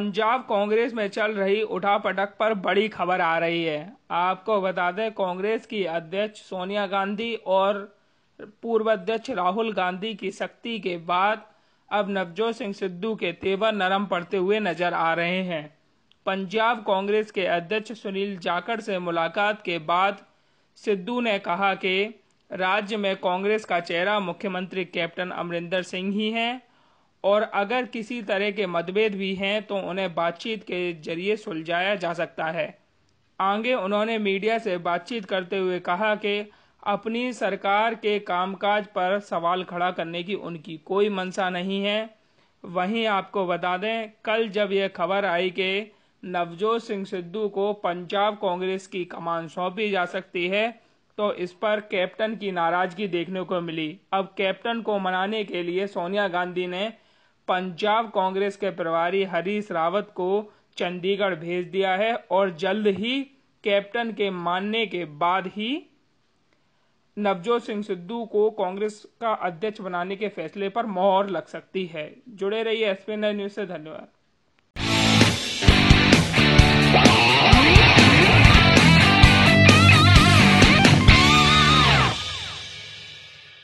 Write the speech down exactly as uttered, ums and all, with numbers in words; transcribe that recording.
पंजाब कांग्रेस में चल रही उठापटक पर बड़ी खबर आ रही है। आपको बता दें, कांग्रेस की अध्यक्ष सोनिया गांधी और पूर्व अध्यक्ष राहुल गांधी की सख्ती के बाद अब नवजोत सिंह सिद्धू के तेवर नरम पड़ते हुए नजर आ रहे हैं। पंजाब कांग्रेस के अध्यक्ष सुनील जाखड़ से मुलाकात के बाद सिद्धू ने कहा कि राज्य में कांग्रेस का चेहरा मुख्यमंत्री कैप्टन अमरिंदर सिंह ही हैं और अगर किसी तरह के मतभेद भी हैं तो उन्हें बातचीत के जरिए सुलझाया जा सकता है। आगे उन्होंने मीडिया से बातचीत करते हुए कहा कि अपनी सरकार के कामकाज पर सवाल खड़ा करने की उनकी कोई मंशा नहीं है। वहीं आपको बता दें, कल जब यह खबर आई कि नवजोत सिंह सिद्धू को पंजाब कांग्रेस की कमान सौंपी जा सकती है, तो इस पर कैप्टन की नाराजगी देखने को मिली। अब कैप्टन को मनाने के लिए सोनिया गांधी ने पंजाब कांग्रेस के प्रभारी हरीश रावत को चंडीगढ़ भेज दिया है और जल्द ही कैप्टन के मानने के बाद ही नवजोत सिंह सिद्धू को कांग्रेस का अध्यक्ष बनाने के फैसले पर मोहर लग सकती है। जुड़े रहिए एसपीएन न्यूज से। धन्यवाद।